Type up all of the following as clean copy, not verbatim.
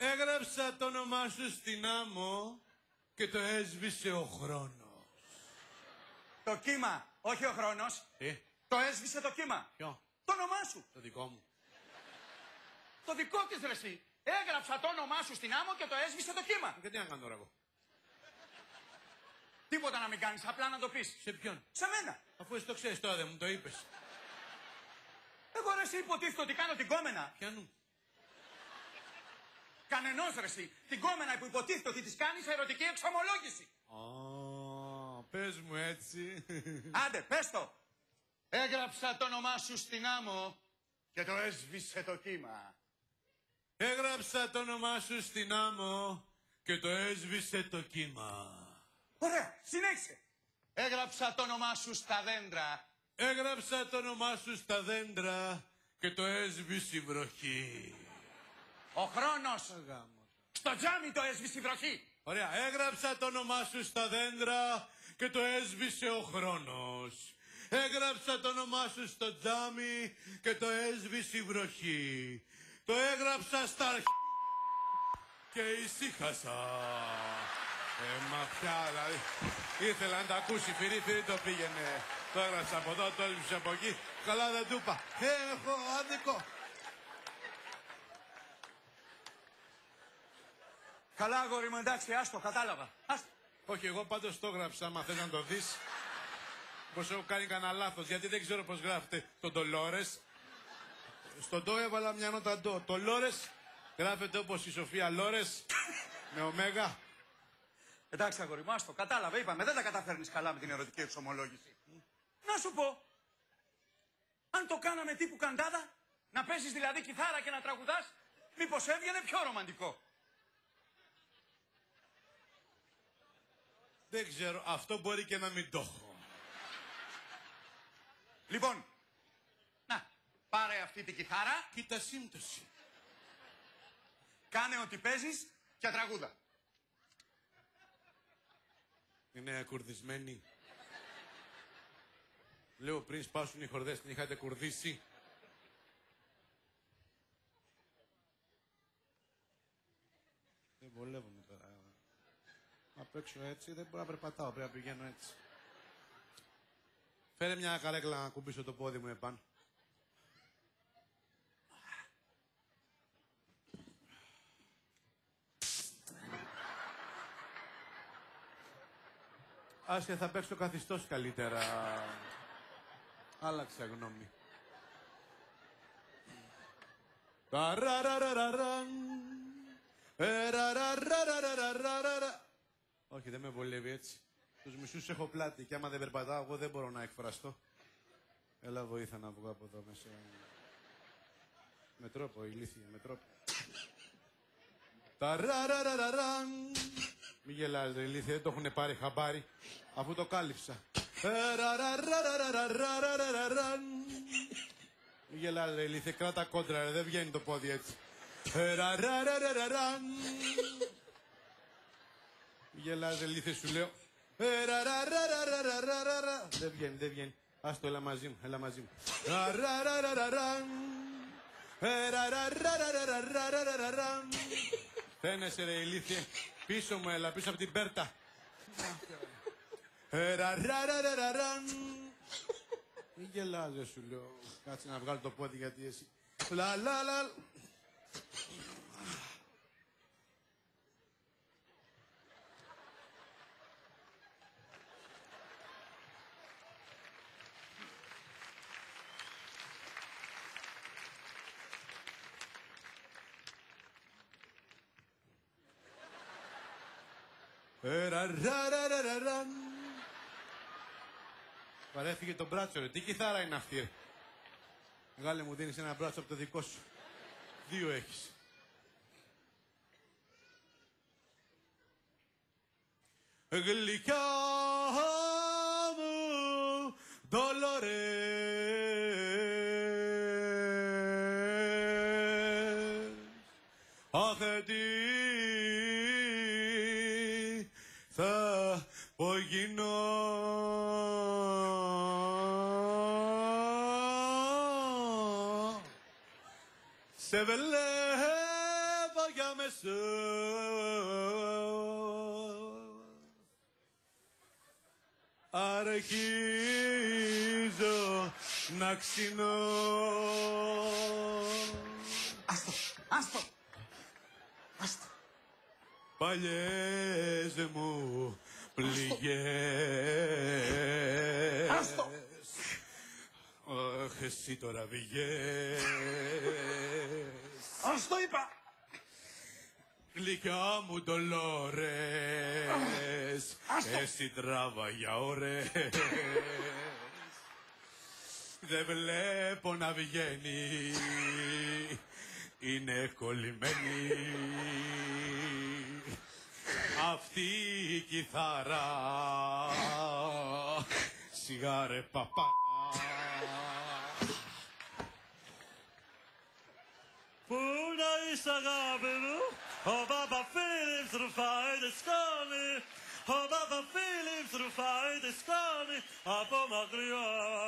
Έγραψα το όνομά σου στην άμμο και το έσβησε ο χρόνος. Το κύμα, όχι ο χρόνος. Το έσβησε το κύμα. Ποιο? Το όνομά σου. Το δικό μου. Το δικό της, ρε εσύ. Έγραψα το όνομά σου στην άμμο και το έσβησε το κύμα. Και τι να κάνω τώρα εγώ? Τίποτα να μην κάνεις, απλά να το πεις. Σε ποιον? Σε μένα. Αφού εσύ το ξέρεις τώρα, δεν μου το είπες. Εγώ ρε εσύ υποτίθεται ότι κάνω την κόμενα. Ποιανού? Κανενός ρε εσύ. Την κόμενα που υποτίθεται ότι της κάνεις ερωτική εξομολόγηση. Πες μου έτσι. Άντε, πες το. Έγραψα το όνομά σου στην άμμο και το έσβησε το κύμα. Έγραψα το όνομά σου στην άμμο και το έσβησε το κύμα. Ωραία, συνέχισε. Έγραψα το όνομά σου στα δέντρα. Έγραψα το όνομά σου στα δέντρα και το έσβησε η βροχή. Ο χρόνος. Στο τζάμι το έσβησε η βροχή. Ωραία, έγραψα το όνομά σου στα δέντρα και το έσβησε ο χρόνος. Έγραψα το όνομά σου στο τζάμι και το έσβησε η βροχή. Το έγραψα στα και ησύχασα. Μα πια, δηλαδή, ήθελα να τα ακούσει, φυρί το πήγαινε. Το έγραψα από εδώ, το έλειψε από εκεί. Καλά δεν του είπα. Έχω άδικο. Καλά, αγόρι μου, εντάξει, άστο, κατάλαβα. Άστο. Όχι, εγώ πάντως το έγραψα, άμα θες να το δεις. Πως έχω κάνει κανένα λάθος, γιατί δεν ξέρω πως γράφεται το Ντολόρες. Στον το έβαλα μια νότα ντο. Το Λόρες γράφεται όπως η Σοφία Λόρες, με ωμέγα. Εντάξει, αγόρι μου, άστο, κατάλαβα, είπαμε, δεν τα καταφέρνεις καλά με την ερωτική εξομολόγηση. Να σου πω, αν το κάναμε τύπου καντάδα, να παίζεις δηλαδή κιθάρα και να τραγουδάς, μήπως έβγαινε πιο ρομαντικό. Δεν ξέρω, αυτό μπορεί και να μην το έχω. Λοιπόν, να, πάρε αυτή τη κιθάρα. Κοίτα σύμπτωση. Κάνε ό,τι παίζεις και τραγούδα. Είναι ακουρδισμένη. Λέω πριν σπάσουν οι χορδές, την είχατε κουρδίσει. Δεν βολεύομαι τώρα. Απ' έξω έτσι δεν μπορώ να περπατάω, πρέπει να πηγαίνω έτσι. Φέρε μια καρέκλα να κουμπίσω το πόδι μου επάνω. Άσε, θα παίξω καθιστός καλύτερα. Άλλαξα γνώμη. Όχι, δεν με βολεύει έτσι. Τους μισούς έχω πλάτη και άμα δεν περπατάω εγώ δεν μπορώ να εκφραστώ. Έλα βοήθα να βγω από εδώ μέσα. Με τρόπο, ηλίθεια, με τρόπο. Μη γελάς ρε ηλίθεια, δεν το έχουν πάρει χαμπάρι, αφού το κάλυψα. Μη γελάς ρε ηλίθεια, κράτα κόντρα ρε, δεν βγαίνει το πόδι έτσι. Μη γελάς ρε ηλίθεια, σου λέω. Δεν βγαίνει, δεν βγαίνει. Άστο, έλα μαζί μου, έλα μαζί μου. Φαίνεσαι ρε ηλίθιε. Πίσω μου έλα, πίσω από την πέρτα. Μη γελάς ρε σου λέω. Κάτσε να βγάλω το πόδι γιατί εσύ. Λα λα λα. Παρέφυγε το μπράτσο ρε. Τι κιθάρα είναι αυτή ρε. Μεγάλε μου δίνεις ένα μπράτσο από το δικό σου. 2 έχεις. Γλυκιά μου Ντολορές, αχ τι θα πω γίνω. Σε βλέπω για μεσό αρχίζω να ξυνώ. Άστο, άστο. Άστο. Παλιές μου πληγές. Άστο. Αχ, εσύ τώρα βγες. Άστο είπα. Γλυκιά μου Ντολόρες, εσύ τράβα για ώρες. Δεν βλέπω να βγαίνει, είναι κολλημένη αυτή η κιθάρα. Σιγάρε παπά. Πού να είσαι αγάπη μου, ο Παπαφίλιπς ρουφάει τη σκόνη, ο Παπαφίλιπς ρουφάει τη σκόνη από μακριά.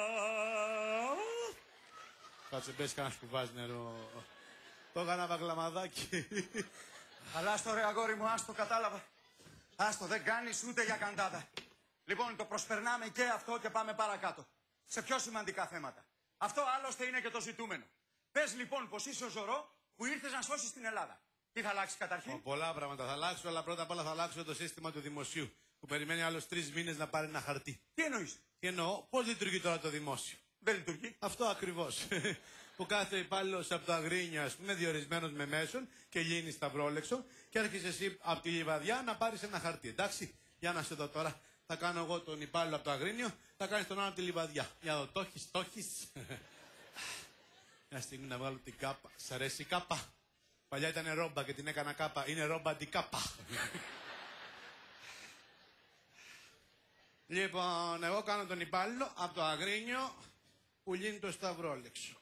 Κάτσε μπες κανένα σκουβάζει νερό. Το έκανα βαγλαμαδάκι. Αλλά άστο ρε αγόρι μου, άστο, κατάλαβα. Άστο, δεν κάνεις ούτε για καντάδα. Λοιπόν, το προσπερνάμε και αυτό και πάμε παρακάτω. Σε πιο σημαντικά θέματα. Αυτό άλλωστε είναι και το ζητούμενο. Πες λοιπόν πως είσαι ο Ζωρό που ήρθες να σώσεις την Ελλάδα. Τι θα αλλάξει καταρχήν? Πολλά πράγματα θα αλλάξω, αλλά πρώτα απ' όλα θα αλλάξω το σύστημα του δημοσίου. Που περιμένει άλλους 3 μήνες να πάρει ένα χαρτί. Τι εννοείς? Τι εννοώ, πώς λειτουργεί τώρα το δημόσιο. Δεν λειτουργεί. Αυτό ακριβώς. Που κάθε υπάλληλος από το Αγρίνιο, ας πούμε, διορισμένος με μέσον και γίνει στα Βρόλεξο και έρχεσαι εσύ από τη Λιβαδιά να πάρεις ένα χαρτί. Εντάξει, για να σε δω τώρα. Θα κάνω εγώ τον υπάλληλο από το Αγρίνιο, θα κάνεις τον άλλο από τη Λιβαδιά. Για να δω, το έχεις. Μια στιγμή να βγάλω την κάπα. Σ' αρέσει η κάπα? Παλιά ήταν ρόμπα και την έκανα κάπα. Είναι ρόμπα αντικάπα. Λοιπόν, εγώ κάνω τον υπάλληλο από το Αγρίνιο που γίνει το Σταυρόλεξο.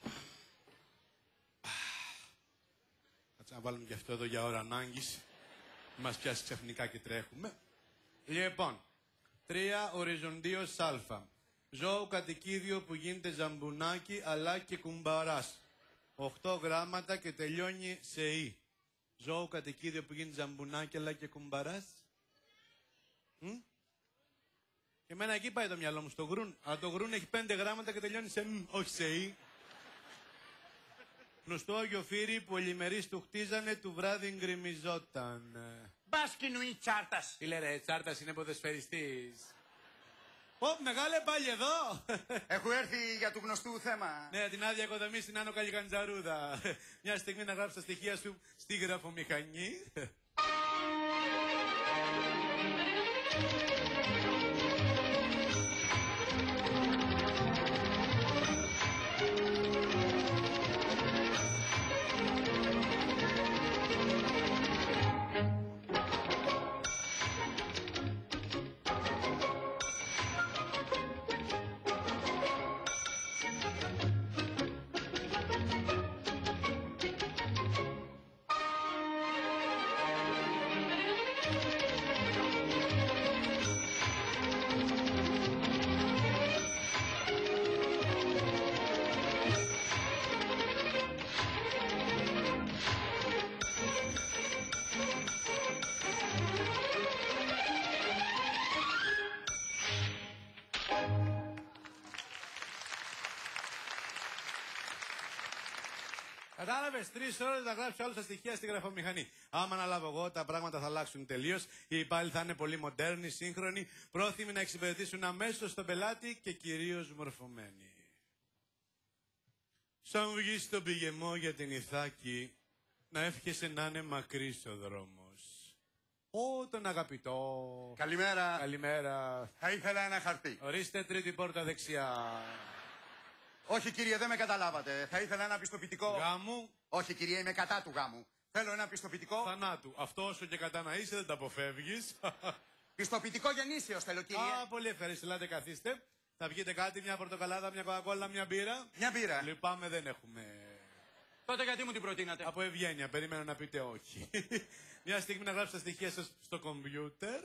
Κάτσε να βάλουμε και αυτό εδώ για ώρα ανάγκης. Μας πιάσει ξαφνικά και τρέχουμε. Λοιπόν, 3 οριζοντίος α. Ζώο κατοικίδιο που γίνεται ζαμπουνάκι αλλά και κουμπαράς. 8 γράμματα και τελειώνει σε ι. Ζώο κατοικίδιο που γίνεται ζαμπουνάκι αλλά και κουμπαράς. Και εμένα εκεί πάει το μυαλό μου, στο γρούν. Αλλά το γρούν έχει 5 γράμματα και τελειώνει σε μ, όχι σε ι. Γνωστό Άγιο Φύρι που ολιμερείς του χτίζανε, του βράδυ γκριμιζόταν. Μπάσκινου ή τσάρτας. Τι λέει ρε, τσάρτας είναι ποδοσφαιριστής. Ω, μεγάλε πάλι εδώ. Έχω έρθει για του γνωστού θέμα. Ναι, την άδεια οικοδομή στην Άνω Καλικαντζαρούδα. Μια στιγμή να γράψεις τα στοιχεία σου στη γραφομηχανή. Κατάλαβες, 3 ώρες να γράψει όλες τα στοιχεία στη γραφομηχανή. Άμα αναλάβω εγώ, τα πράγματα θα αλλάξουν τελείως. Οι υπάλληλοι θα είναι πολύ μοντέρνοι, σύγχρονοι, πρόθυμοι να εξυπηρετήσουν αμέσως τον πελάτη και κυρίως μορφωμένοι. Σαν βγεις στον πηγεμό για την Ιθάκη, να εύχεσαι να είναι μακρύς ο δρόμος. Ω, τον αγαπητό. Καλημέρα. Καλημέρα. Θα ήθελα ένα χαρτί. Ορίστε, τρίτη πόρτα δεξιά. Όχι κύριε, δεν με καταλάβατε. Θα ήθελα ένα πιστοποιητικό. Γάμου. Όχι κύριε, είμαι κατά του γάμου. Θέλω ένα πιστοποιητικό. Θανάτου. Αυτό όσο και κατά να είσαι δεν τα αποφεύγεις. Πιστοποιητικό γεννήσεως θέλω κύριε. Α, πολύ ευχαριστώ. Ελάτε, καθίστε. Θα βγείτε κάτι, μια πορτοκαλάδα, μια κοκακόλα, μια μπύρα. Μια μπύρα. Λυπάμαι, δεν έχουμε. Τότε γιατί μου την προτείνατε? Από ευγένεια, περίμενα να πείτε όχι. Μια στιγμή να γράψετε τα στοιχεία σας στο κομπιούτερ.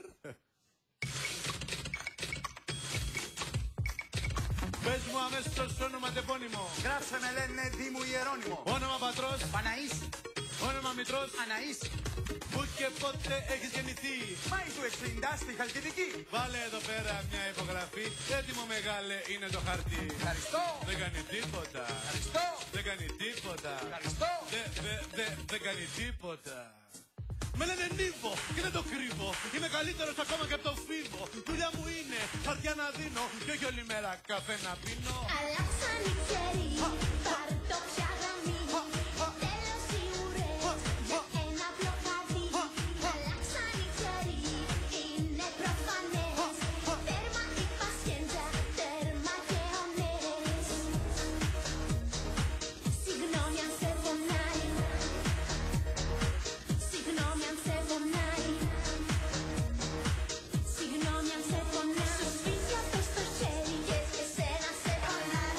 Πες μου αμέσως όνομα τεπώνυμο. Γράψε με λένε Δήμου Ιερώνυμο. Όνομα πατρός. Παναής. Όνομα μητρός. Αναΐση. Πού και πότε έχεις γεννηθεί. Μάη του 60 στη Χαλκιδική. Βάλε εδώ πέρα μια υπογραφή. Έτοιμο μεγάλε είναι το χαρτί. Ευχαριστώ. Δεν κάνει τίποτα. Ευχαριστώ. Δεν κάνει τίποτα. Ευχαριστώ. Δεν κάνει τίποτα. Με λένε Νίβο και δεν το κρύβω. Είμαι καλύτερος ακόμα και από το Φίβο. Δουλειά μου είναι χαρτιά να δίνω και όχι όλη μέρα καφέ να πίνω. Αλλάξαν οι ξεροί, πάρ' το πια γραμμή. Τέλος οι ουρές, για ένα απλό χαρτί. Αλλάξαν οι ξεροί, είναι προφανές. Τέρμα η πασχέντζα, τέρμα και ο νες. Συγγνώμη αν σε πονάει. Συγγνώμη αν σε πονάει. Συγγνώμη αν σε πονάει. Σου σβήσει αυτό στο χέρι και εσένα σε πονάει.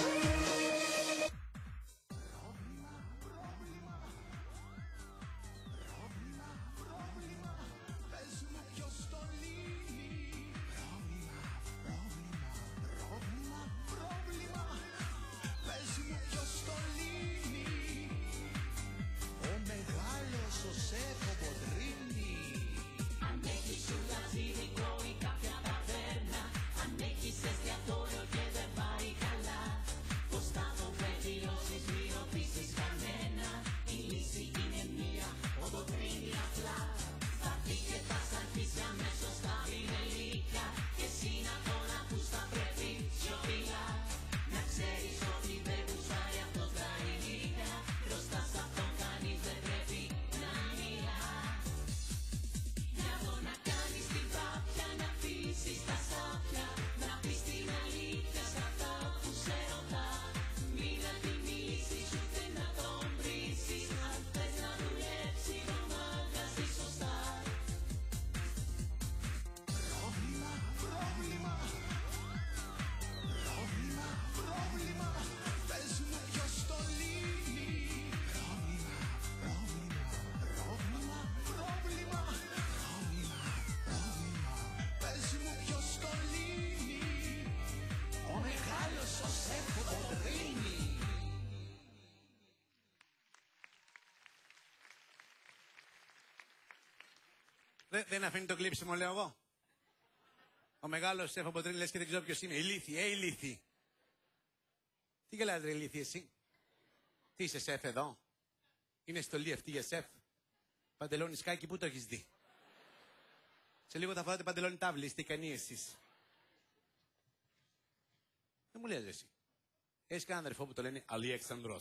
Δεν αφήνει το κλείψιμο, λέω εγώ. Ο μεγάλος σεφ από τρίλη λες και δεν ξέρω ποιος είναι. Ηλίθι, ηλίθι. Τι γελάς ρε ηλίθι εσύ. Τι είσαι σεφ εδώ. Είναι στολή αυτή για σεφ. Παντελόνι σκάκι, πού το έχεις δει. Σε λίγο θα φοράτε παντελόνι τάβλη, είστε ικανοί εσείς. Δεν μου λες εσύ. Έχεις κανέναν αδερφό που το λένε Αλίεξανδρος.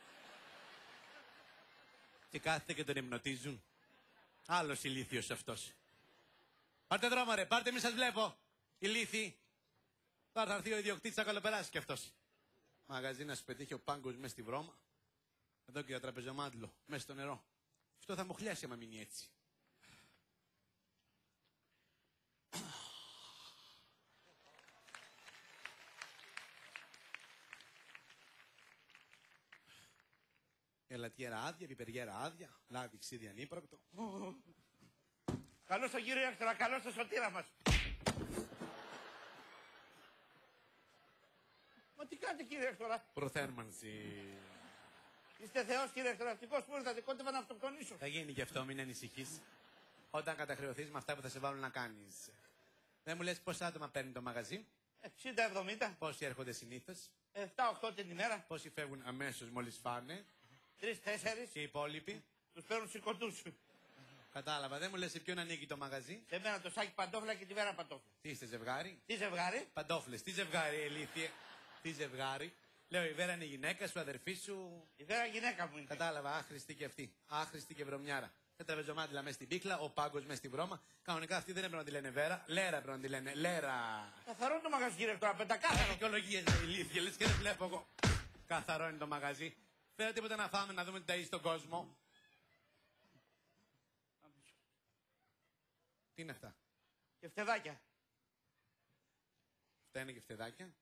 Και κάθεται και τον υπνοτίζουν. Άλλος ηλίθιος αυτός. Πάρτε δρόμο ρε, πάρτε μη σας βλέπω. Ηλίθιοι. Τώρα θα έρθει ο ιδιοκτήτης, θα καλοπεράσει κι αυτός. Μαγαζί να σου πετύχει ο πάγκος μέσα στη βρώμα. Εδώ και για τραπεζομάντλο, μέσα στο νερό. Αυτό θα μου χλιάσει άμα μείνει έτσι. Ελατιέρα άδεια, πιπεριέρα άδεια, λάδι ξύδι ανύπαρκτο. Καλώς τον κύριο Έκτορα, καλώς τον σωτήρα μας. Μα τι κάνετε κύριε Έκτορα. Προθέρμανση. Είστε θεός κύριε Έκτορα, ευτυχώς που ήρθατε, κόντευα να αυτοκτονήσω. Θα γίνει και αυτό, μην ανησυχείς. Όταν καταχρεωθείς με αυτά που θα σε βάλουν να κάνεις. Δεν μου λες πόσα άτομα παίρνει το μαγαζί. 60-70, Πόσοι έρχονται συνήθως. 7-8 την ημέρα, Πόσοι φεύγουν αμέσως μόλις φάνε. 3-4, Και οι υπόλοιποι. τους παίρνουν σηκωτούς. Κατάλαβα. Δεν μου λες σε ποιον ανήκει το μαγαζί. Σε μένα το σάκι παντόφλα και τη βέρα παντόφλα. Τι είστε ζευγάρι. Τι ζευγάρι. Παντόφλες. Τι ζευγάρι, ηλίθιε. Τι ζευγάρι. Λέω η Βέρα είναι η γυναίκα σου, αδερφή σου. Η βέρα γυναίκα μου είναι. Κατάλαβα. Άχρηστη και αυτή. Άχρηστη και βρωμιάρα. Δεν τραπεζομάτιλα μέσα στην πίκλα, ο πάγκος μέσα στη βρώμα. Κανονικά αυτή δεν έπρεπε να τη λένε Βέρα. Λέρα πρέπει να τη λένε. Λέρα. Καθαρό το μαγαζί κύριε Έκτορα, πεντακάθαρο. Δικαιολογίες ρε ηλίθιε, λες και δεν βλέπω εγώ. Καθαρό είναι το μαγαζί. Φέρε τίποτα να φάμε, να δούμε τι ταΐζει στον κόσμο. Τι είναι αυτά. Και φτεδάκια. Αυτά είναι και φτεδάκια.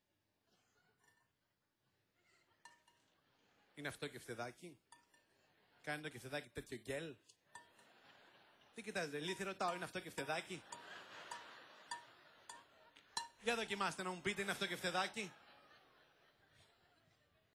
Είναι αυτό και φτεδάκι. Κάνει το και φτεδάκι τέτοιο γκέλ. Τι κοιτάζετε, ηλίθιε ρωτάω, είναι αυτό και φτεδάκι. Για δοκιμάστε να μου πείτε, είναι αυτό και φτεδάκι.